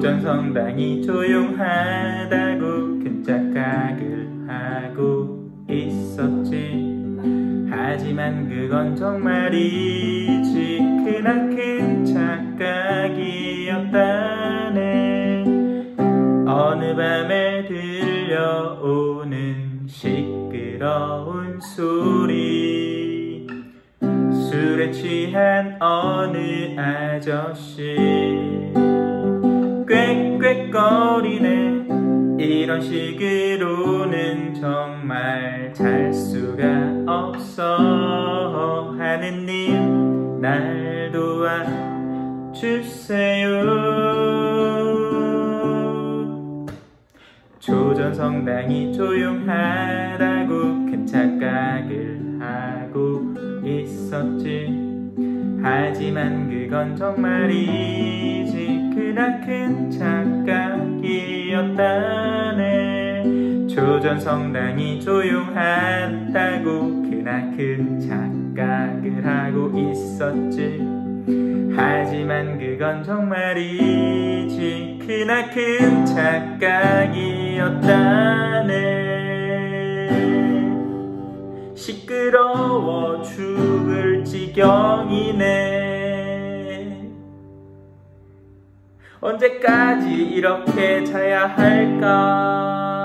조전성당이 조용하다고 큰 착각을 하고 있었지. 하지만 그건 정말이지 크나큰 착각이었다네. 어느 밤에 들려오는 시끄러운 소리, 술에 취한 어느 아저씨 꽥꽥거리네. 이런 식으로는 정말 잘 수가 없어. 하느님 날 도와주세요. 조전성당이 조용하다고 큰 착각을 하고 있었지. 하지만 그건 정말이지 크나큰 착각이었다네. 조전성당이 조용하다고 크나큰 착각을 하고 있었지. 하지만 그건 정말이지 크나큰 착각이었다네. 시끄러워 죽을 지경이네. 언제까지 이렇게 자야 할까?